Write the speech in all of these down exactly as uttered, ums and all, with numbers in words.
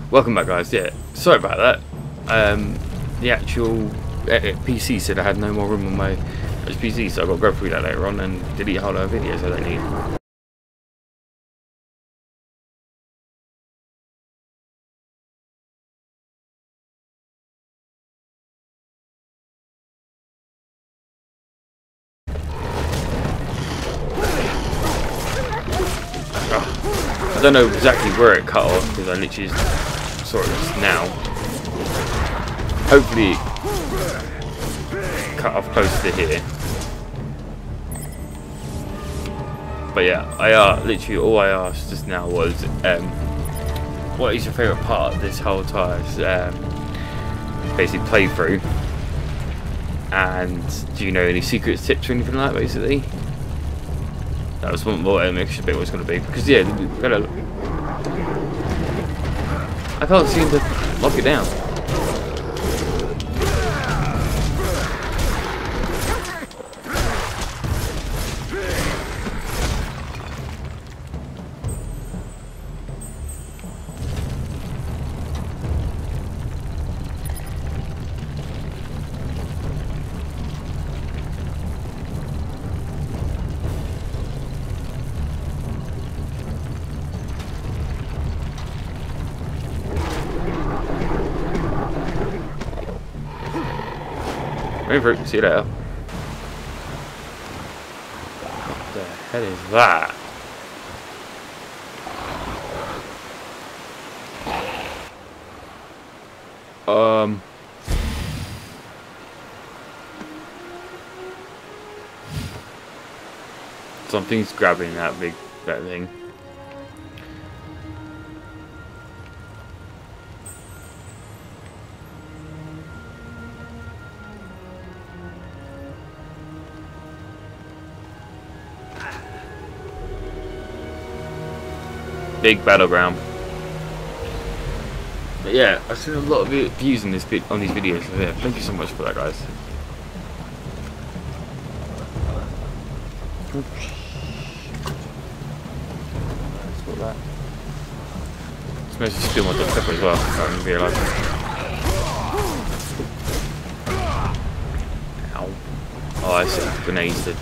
Welcome back, guys. Yeah, sorry about that. Um, the actual uh, P C said I had no more room on my P C, so I've got to go through that later on and delete a whole lot of videos I don't need. Oh, I don't know exactly where it cut off because I literally saw it just now. Hopefully cut off close to here. But yeah, I uh, literally all I asked just now was, um, what is your favourite part of this whole entire um, basically playthrough? And do you know any secret tips or anything like that, basically? That was one more um, extra bit was going to be. Because yeah, we gotta, I can't seem to lock it down. Over. See you later. What the hell is that? Um. Something's grabbing that big that thing. Big battleground. But yeah, I've seen a lot of views on this bit on these videos. So yeah, thank you so much for that, guys. That. It's mostly still my dog pepper as well. I didn't realise. Ow. Oh, I see. Grenades did.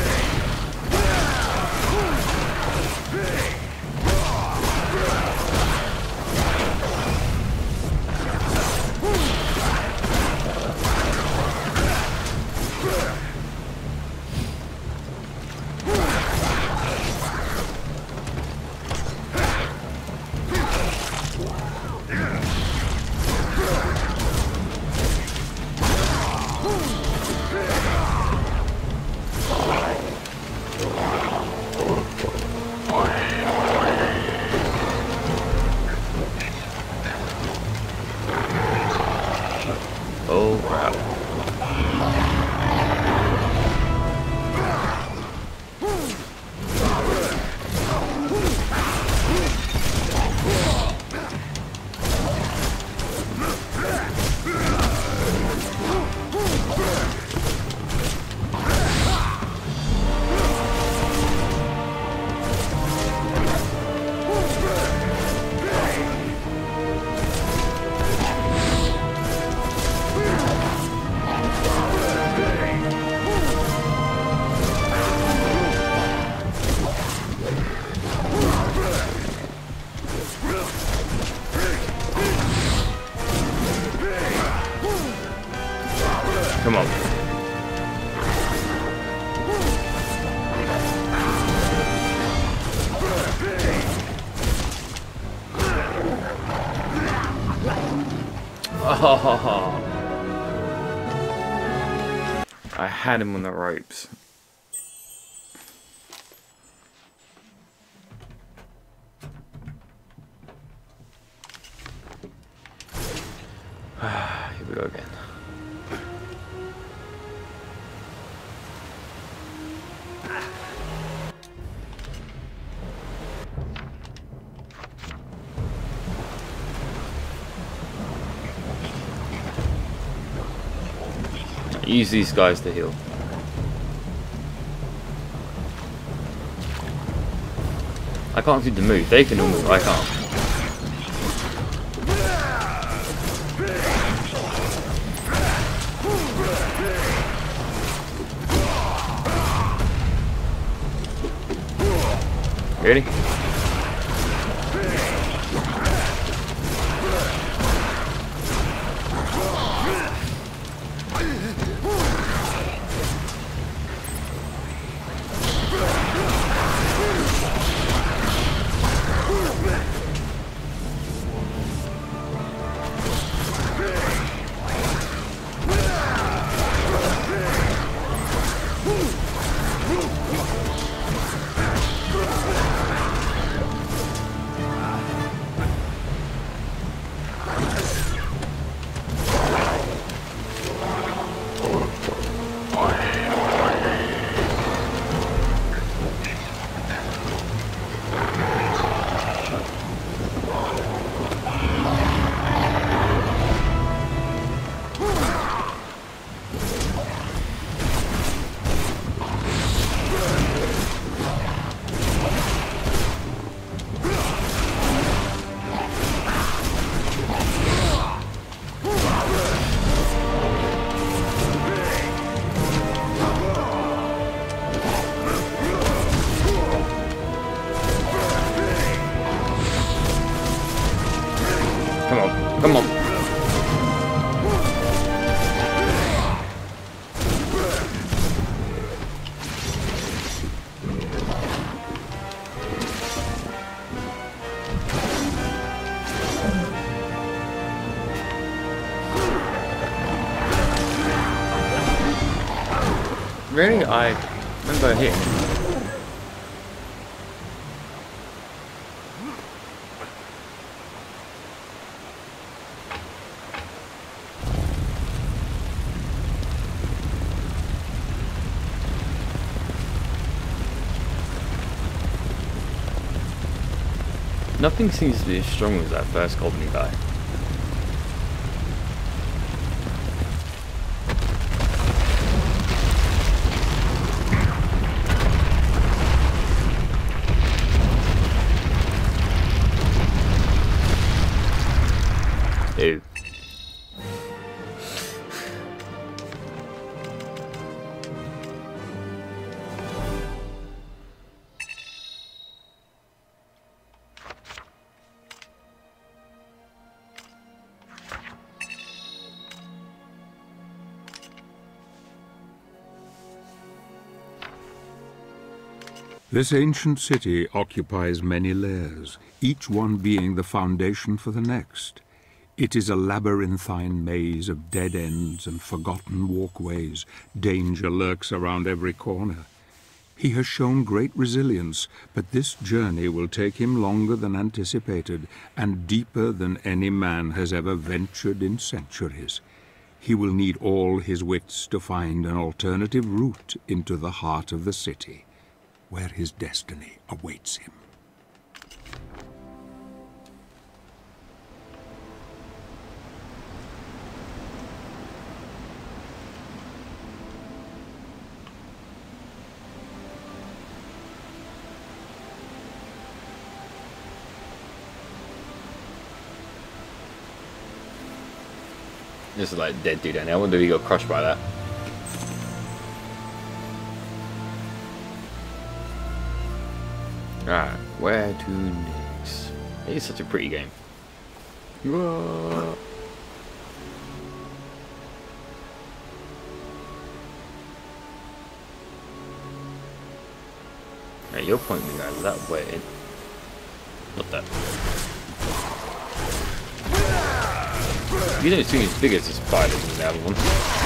Oh crap. Come on. Oh, I had him on the ropes. Here we go again. Use these guys to heal. I can't seem to move. They can all move. I can't. Really? Come on, come on. Really? I remember hitting. Nothing seems to be as strong as that first goblin guy. Ew. This ancient city occupies many layers, each one being the foundation for the next. It is a labyrinthine maze of dead ends and forgotten walkways. Danger lurks around every corner. He has shown great resilience, but this journey will take him longer than anticipated and deeper than any man has ever ventured in centuries. He will need all his wits to find an alternative route into the heart of the city, where his destiny awaits him. This is like dead dude down there. I wonder if he got crushed by that. Alright, where to next? It is such a pretty game. Whoa. Hey, you're pointing me guys that way. What the? You don't seem as big as the spiders in the other one.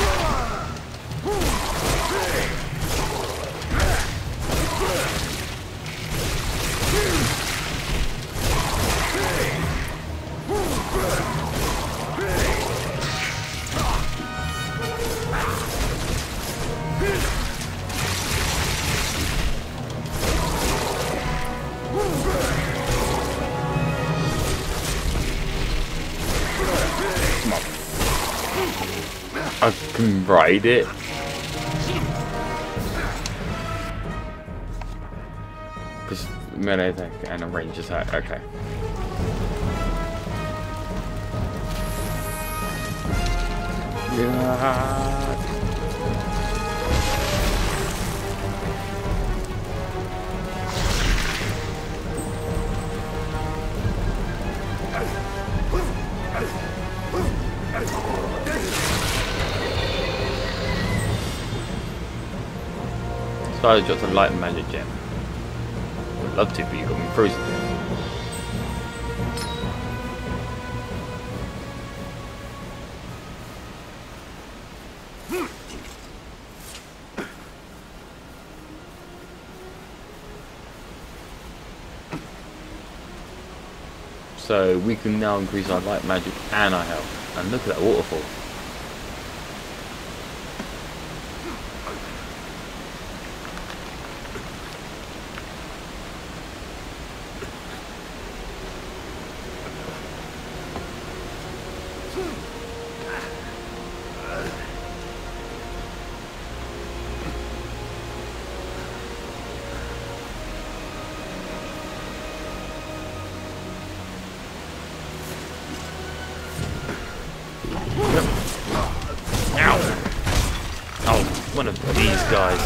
I can ride it. Because melee attack and a range attack, okay. Yeah. Skylar dropped a light magic gem. I'd love to, but you got me frozen. So we can now increase our light magic and our health. And look at that waterfall. One of these guys.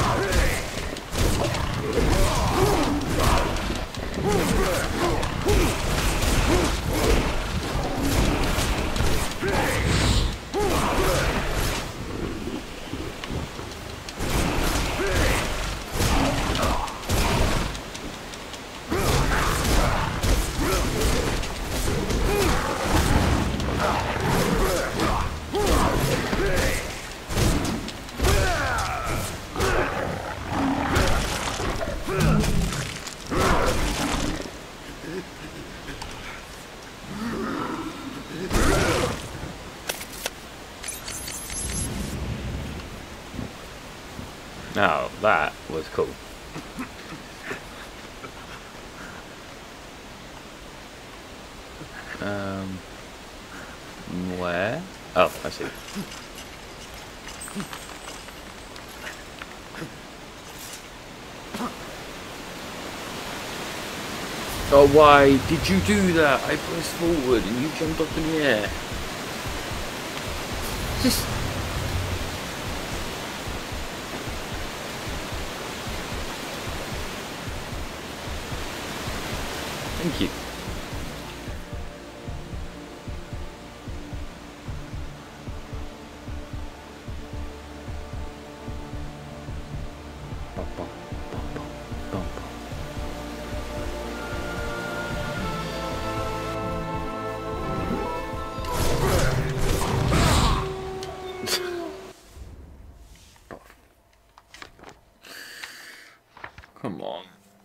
Now that was cool. Um, where? Oh, I see. Oh, why did you do that? I pressed forward and you jumped up in the air. Just... Thank you. Come on.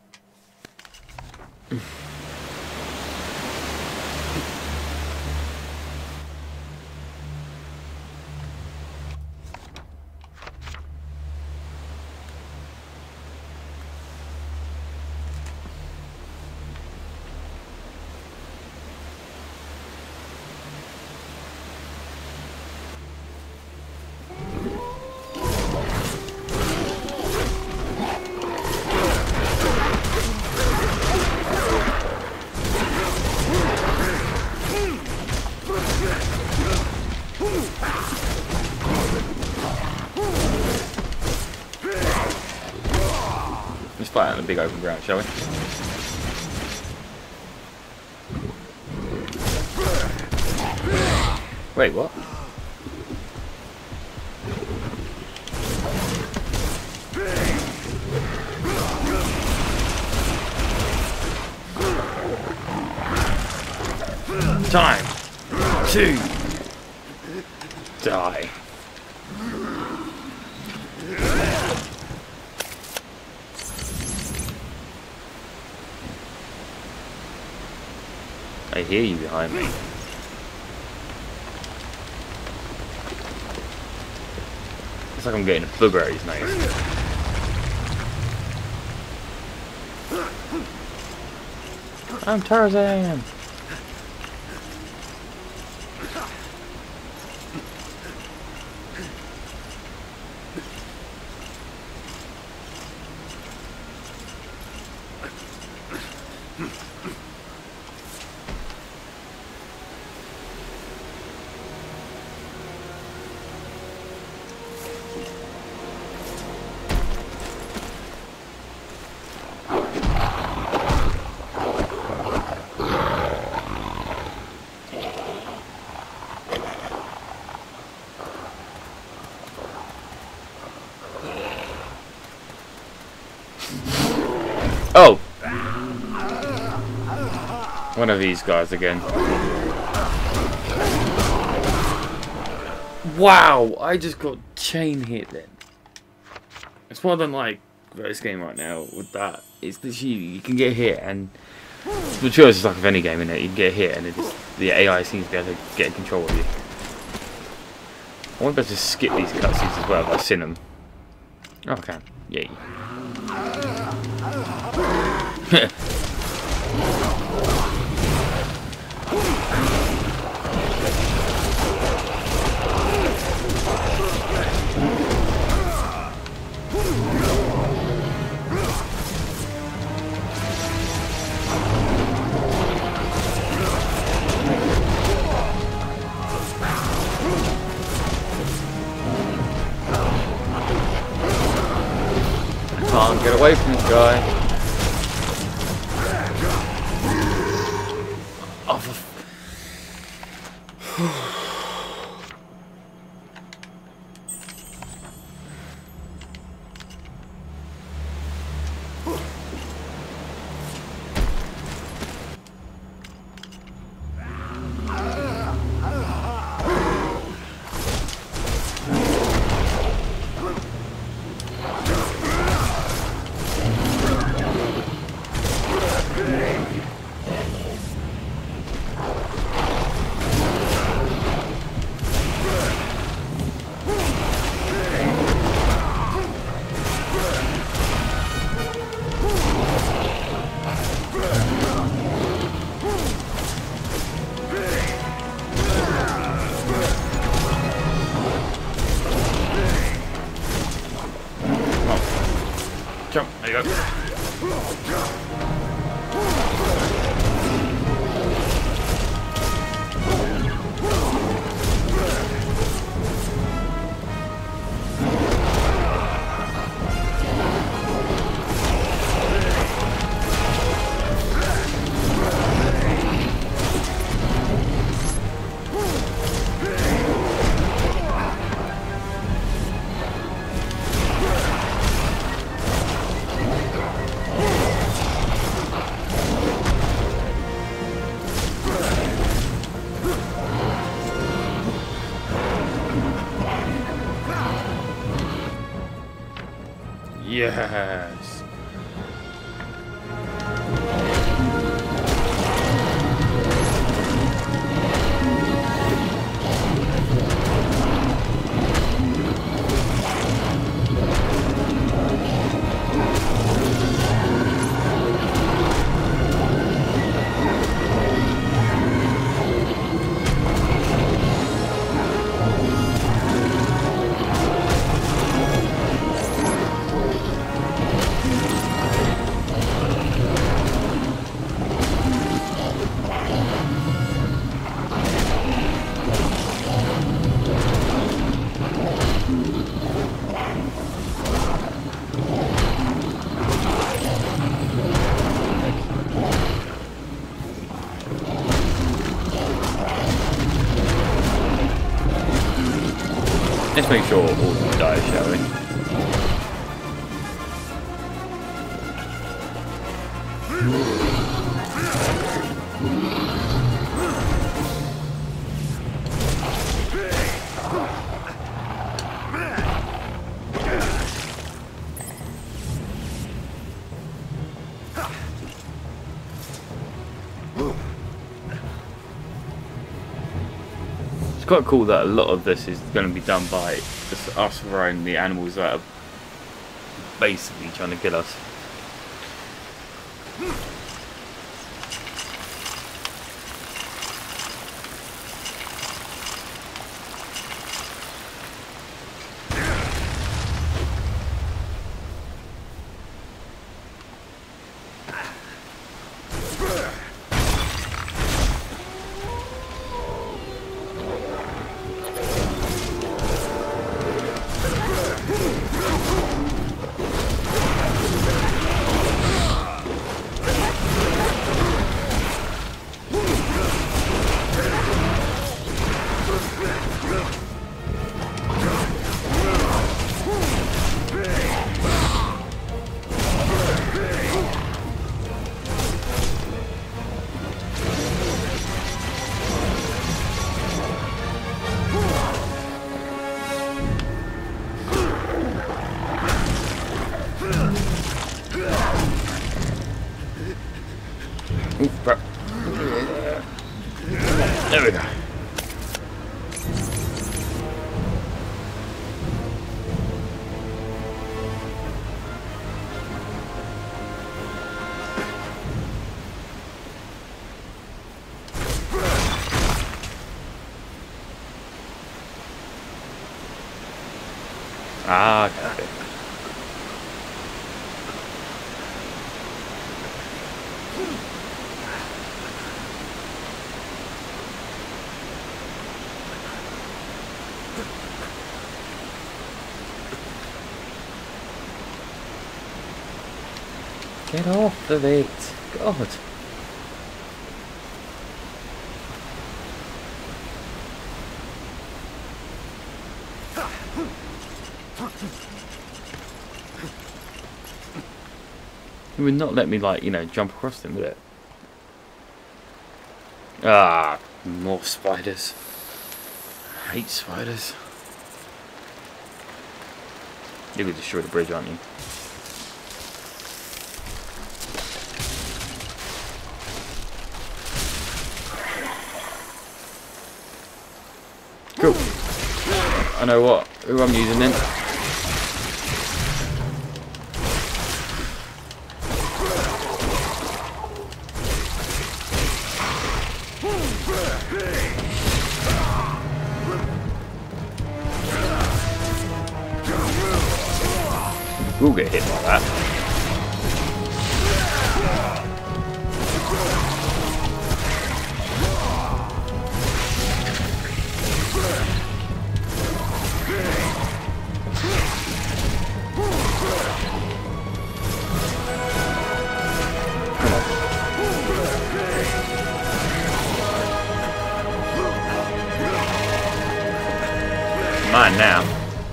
Let's fight on the big open ground, shall we? Wait, what? Time to die. I hear you behind me. It's like I'm getting a booger at his nose. I'm Tarzan! Oh! One of these guys again. Wow! I just got chain hit then. It's what I don't like about this game right now with that. It's that you, you can get hit and... The choice is like with any game, innit? You can get hit and it just, the A I seems to be able to get in control of you. I want to be able to skip these cutscenes as well if I've seen them. Oh, I can. Yay. Can't get away from this guy. Oh, for jump, there you go. Yes. Let's make sure all of them die, shall we? It's quite cool that a lot of this is going to be done by just us around the animals that are basically trying to kill us. Ooh, crap. There we go. Ah, got it. Get off of it. God. It would not let me, like, you know, jump across them, would it? Ah, more spiders. I hate spiders. You could destroy the bridge, aren't you? Cool. I know what who I'm using then. We'll get hit by that. Mine now.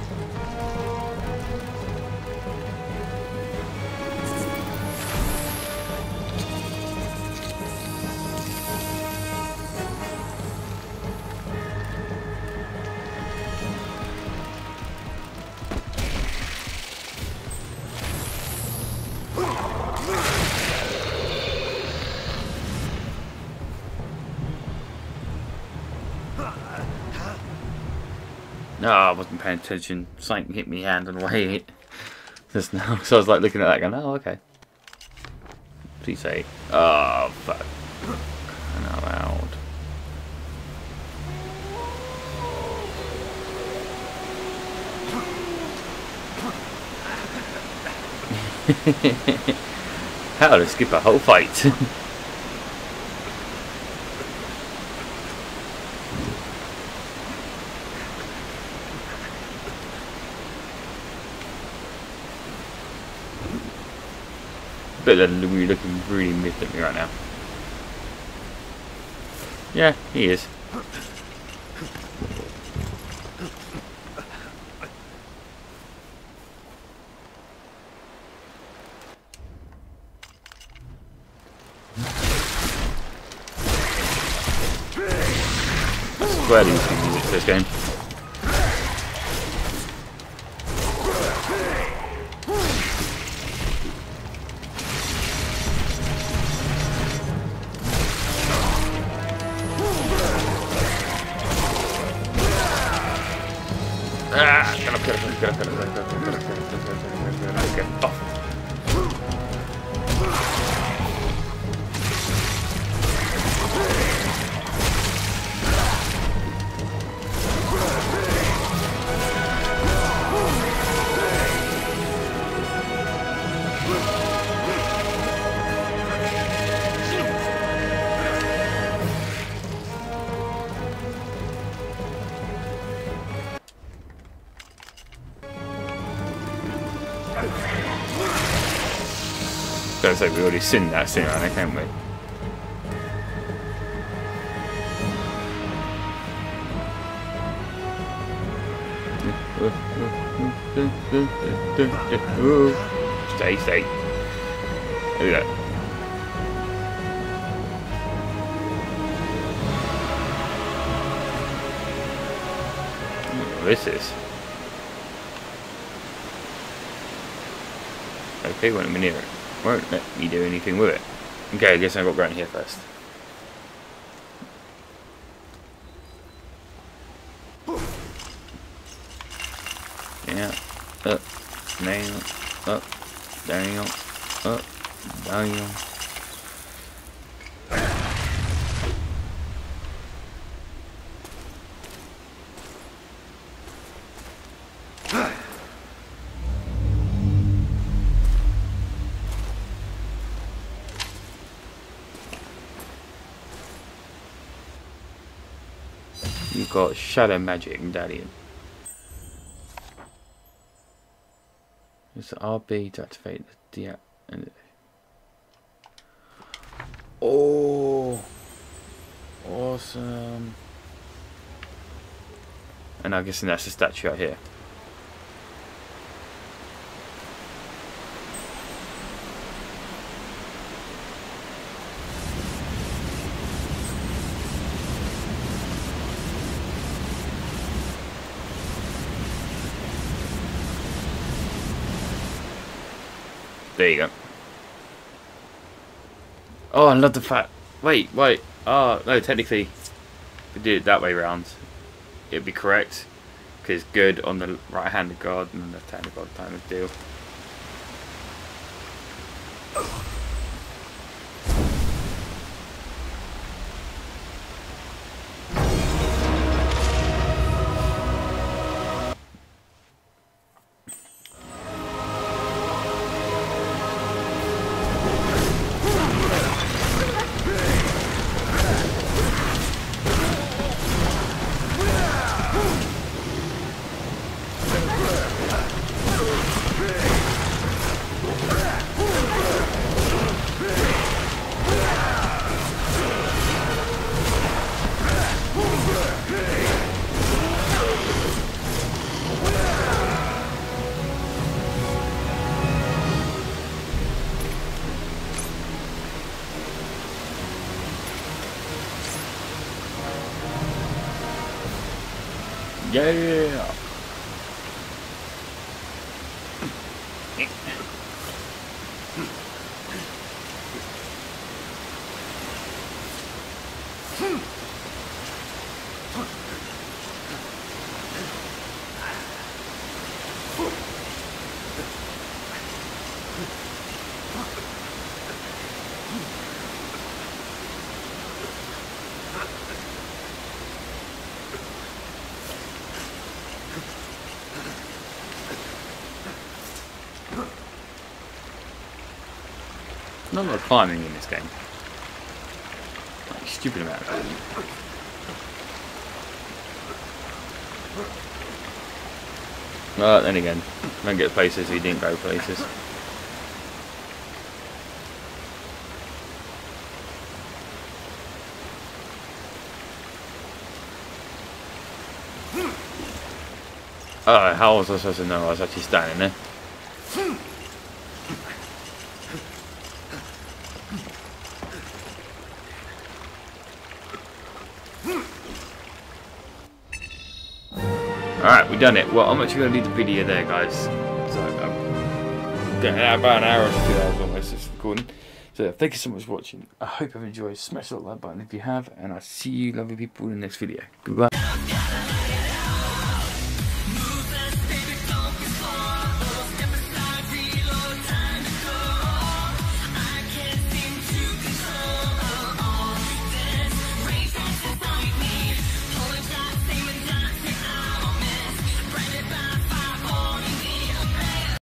No, I wasn't paying attention. Something hit me hand on the way just now. So I was like looking at that going, oh, okay. Please say, oh, fuck. And I'm out. How to skip a whole fight. But then we're looking really miffed at me right now. Yeah, he is. I'm glad he's going to use it for this game. Ah, get up, get up, get up, get up, get up, get up, get up, get up, get up, get off. Sounds like we already seen that scene on it, can't we? Stay, stay. Look at that. What is this? Okay, won't let me near it. Won't let me do anything with it. Okay, I guess I've got to go in here first. Yeah, up, down, up, down, up, down. You've got Shadow Magic Medallion. It's R B to activate the D. Oh, awesome! And I'm guessing that's the statue out here. There you go. Oh, I love the fact. Wait, wait. Oh, no, technically, if we did it that way round, it'd be correct. Because good on the right handed guard and the left handed guard kind of deal. Yeah. Not a lot of climbing in this game. Like, stupid amount of climbing. Well, then again, don't get places so you didn't go places. Oh, how was I supposed to know I was actually standing there? Alright, we've done it. Well, I'm actually going to leave the video there, guys. So, I'm getting about an hour or two hours almost this recording. So, thank you so much for watching. I hope you've enjoyed. Smash that like button if you have, and I'll see you lovely people in the next video. Goodbye.